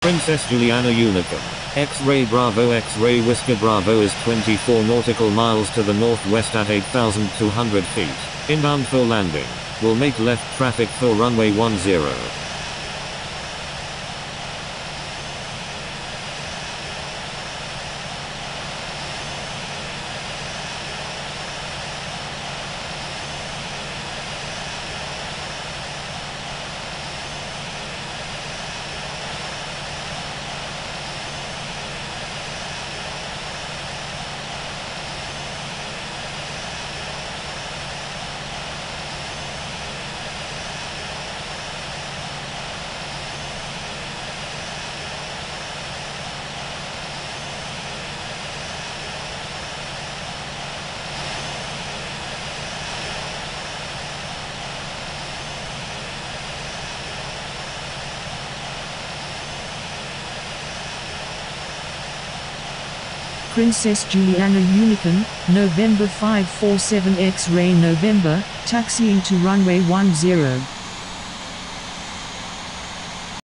Princess Juliana Unicorn. X-ray Bravo X-ray Whisker Bravo is 24 nautical miles to the northwest at 8,200 feet. Inbound for landing. Will make left traffic for runway 10. Princess Juliana Unicorn, November 547 X-ray November, taxiing to runway 10.